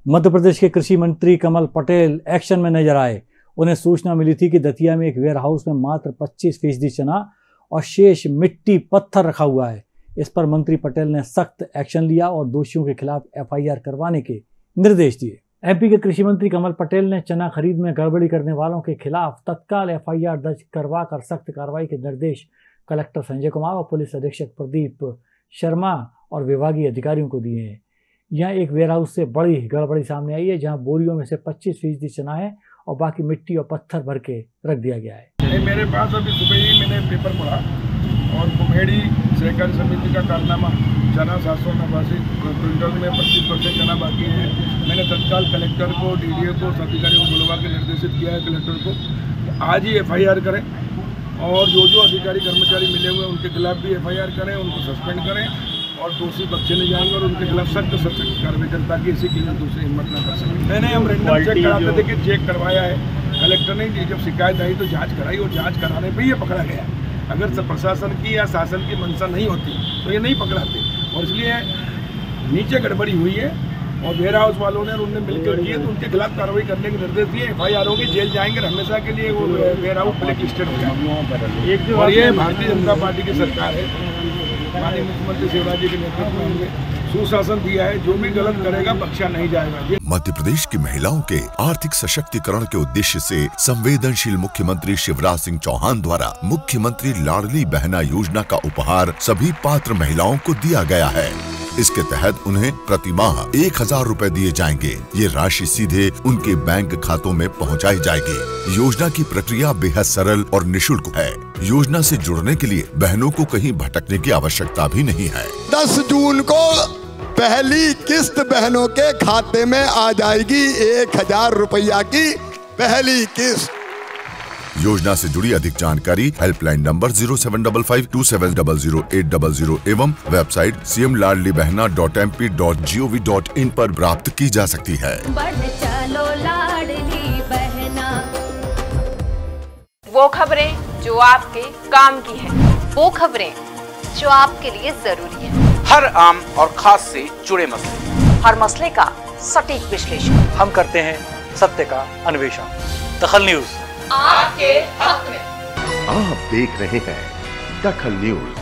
मध्य प्रदेश के कृषि मंत्री कमल पटेल एक्शन में नजर आए। उन्हें सूचना मिली थी कि दतिया में एक वेयर हाउस में मात्र 25% चना और शेष मिट्टी पत्थर रखा हुआ है। इस पर मंत्री पटेल ने सख्त एक्शन लिया और दोषियों के खिलाफ FIR करवाने के निर्देश दिए। MP के कृषि मंत्री कमल पटेल ने चना खरीद में गड़बड़ी करने वालों के खिलाफ तत्काल FIR दर्ज करवाकर सख्त कार्रवाई के निर्देश कलेक्टर संजय कुमार और पुलिस अधीक्षक प्रदीप शर्मा और विभागीय अधिकारियों को दिए हैं। यहाँ एक वेयरहाउस से बड़ी गड़बड़ी सामने आई है, जहाँ बोरियों में से 25% चना है और बाकी मिट्टी और पत्थर भर के रख दिया गया है। मेरे पास अभी सुबह ही मैंने पेपर पढ़ा और कुम्हेड़ी सहकारी समिति का कारनामा चना 789 क्विंटल में 25% चना बाकी है। मैंने तत्काल कलेक्टर को, DDO को, अधिकारियों को बुलवा के निर्देशित किया है कलेक्टर को आज ही FIR करें और जो अधिकारी कर्मचारी मिले हुए उनके खिलाफ भी FIR करें, उनको सस्पेंड करें और दोषी बच्चे नहीं जाएंगे और उनके खिलाफ सख्त कार्रवाई करें ताकि ऐसी कीमत दूसरी हिम्मत न कर सकें। मैंने हम रेंडम चेक कराते थे कि चेक करवाया है, कलेक्टर ने जब शिकायत आई तो जांच कराई और जांच कराने पे ये पकड़ा गया। अगर प्रशासन की या शासन की मंशा नहीं होती तो ये नहीं पकड़ाते और इसलिए नीचे गड़बड़ी हुई है और वेयर हाउस वालों ने उनने मिलकर किए तो उनके खिलाफ कार्रवाई करने के निर्देश दिए। FIR होगी, जेल जाएंगे हमेशा के लिए, वो वेयर हाउस ब्लैक लिस्टेड हो जाएगा। और ये भारतीय जनता पार्टी की सरकार है, माननीय मुख्यमंत्री शिवराज जी के नेतृत्व में सुशासन दिया है, जो भी गलत करेगा बख्शा नहीं जाएगा। मध्य प्रदेश की महिलाओं के आर्थिक सशक्तिकरण के उद्देश्य से संवेदनशील मुख्यमंत्री शिवराज सिंह चौहान द्वारा मुख्यमंत्री लाडली बहना योजना का उपहार सभी पात्र महिलाओं को दिया गया है। इसके तहत उन्हें प्रति माह 1000 रुपए दिए जाएंगे। ये राशि सीधे उनके बैंक खातों में पहुंचाई जाएगी। योजना की प्रक्रिया बेहद सरल और निःशुल्क है। योजना से जुड़ने के लिए बहनों को कहीं भटकने की आवश्यकता भी नहीं है। 10 जून को पहली किस्त बहनों के खाते में आ जाएगी। 1000 रुपया की पहली किस्त। योजना से जुड़ी अधिक जानकारी हेल्पलाइन नंबर 075527008000 एवं वेबसाइट cmladlibehna.mp.gov.in पर प्राप्त की जा सकती है। चलो लाडली बहना। वो खबरें जो आपके काम की है, वो खबरें जो आपके लिए जरूरी है, हर आम और खास से जुड़े मसले, हर मसले का सटीक विश्लेषण हम करते हैं, सत्य का अन्वेषण। दखल न्यूज आपके हक में। आप देख रहे हैं दखल न्यूज।